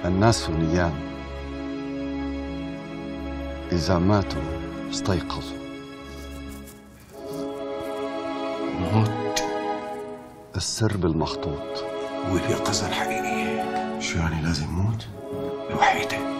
الناس نيام، إذا ماتوا استيقظوا. موت السر بالمخطوط. واليقظة الحقيقية شو يعني لازم موت؟ الوحيدة